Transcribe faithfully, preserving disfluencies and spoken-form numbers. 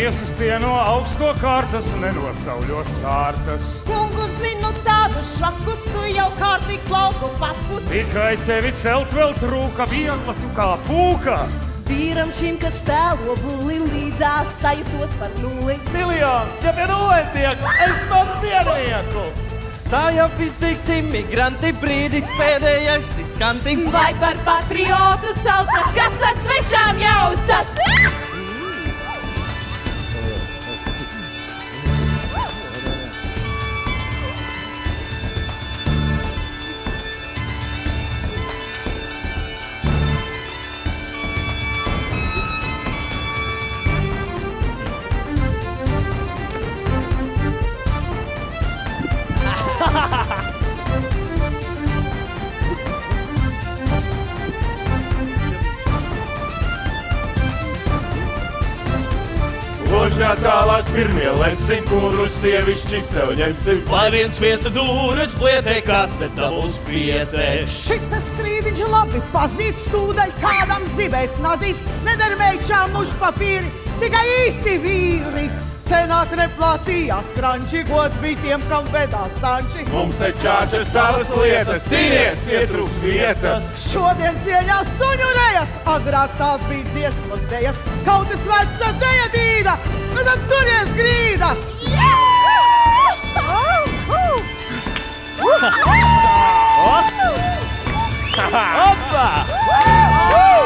miesas tie no augsto kārtas nenosauļo sārtas. Kungu zinu tādu šakus, tu jau kārtīgs lauku papus. Tikai tevi celt vēl trūka, viegla tu kā pūka. Vīram šim, kas tēlo buli līdzās, sajūtos par nulli. Miljons, ja pie nulli tiek, es man viennieku. Tā jau iztīks imigranti, brīdis pēdējais izskanti. Vai par patriotu saucas, kas ar svešām jaucas? Ložņā tālāk pirmie lemsim, kurus sievišķi sev ņemsim. Lai viens viesta dūres plietē, kāds te dabūs pietē. Šitas strīdiņš labi pazīts, tūdaļ kādam zibēs nazīts. Nedara meikšām muš papīri, tikai īsti vīri. Senāk neplātījās kranči, gods bija tiem, kam vedās tanči. Mums te čāča savas lietas, tīnies, ietrūks vietas. Šodien cieļās suņu rejas, agrāk tās bija dziesmas dejas. Kautas veca deja dīda, nu tad turies grīda. Opa!